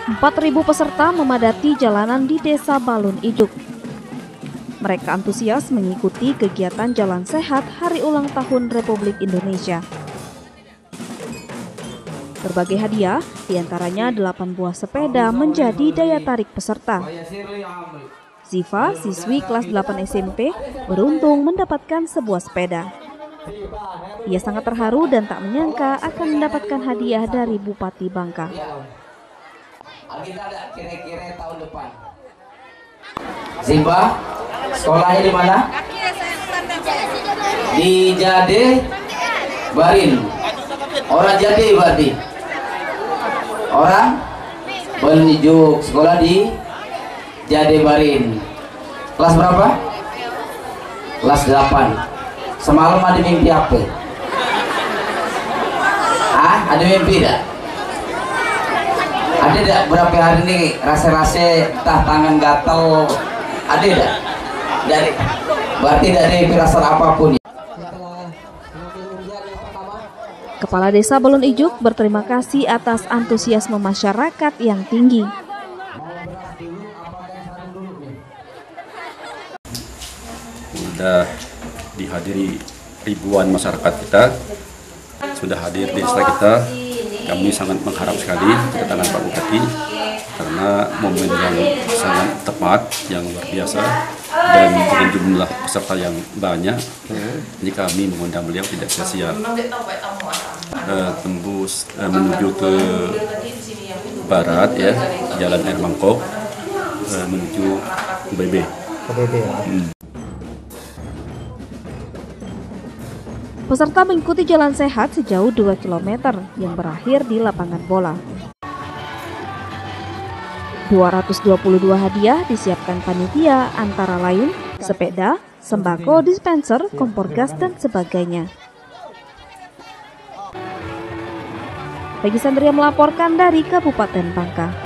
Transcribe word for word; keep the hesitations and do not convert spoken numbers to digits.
empat ribu peserta memadati jalanan di Desa Balun Ijuk. Mereka antusias mengikuti kegiatan Jalan Sehat Hari Ulang Tahun Republik Indonesia. Berbagai hadiah, diantaranya delapan buah sepeda, menjadi daya tarik peserta. Ziva, siswi kelas delapan S M P, beruntung mendapatkan sebuah sepeda. Ia sangat terharu dan tak menyangka akan mendapatkan hadiah dari Bupati Bangka. Agenda ada kira-kira tahun depan. Ziva, sekolahnya di mana? Di Jade Barin. Orang Jade berarti. Orang Balun Ijuk, sekolah di Jade Barin. Kelas berapa? Kelas delapan. Semalam ada mimpi apa? Ah, ada mimpi tidak? Ada tidak berapa hari ini rasa-rasa tah tangan gatal? Ada tidak? Dari berarti dari firasat apapun. Kepala Desa Balun Ijuk berterima kasih atas antusiasme masyarakat yang tinggi. Sudah dihadiri ribuan masyarakat kita, sudah hadir di desa kita. Kami sangat mengharap sekali kedatangan Pak Bupati karena momen yang sangat tepat, yang luar biasa, dan dengan jumlah peserta yang banyak. Ini kami mengundang beliau tidak sia-sia. Uh, tembus uh, menuju ke barat ya, Jalan Air Mangkok, uh, menuju B B. Hmm. Peserta mengikuti jalan sehat sejauh dua kilometer yang berakhir di lapangan bola. dua ratus dua puluh dua hadiah disiapkan panitia, antara lain sepeda, sembako, dispenser, kompor gas, dan sebagainya. Peggy Sandria melaporkan dari Kabupaten Bangka.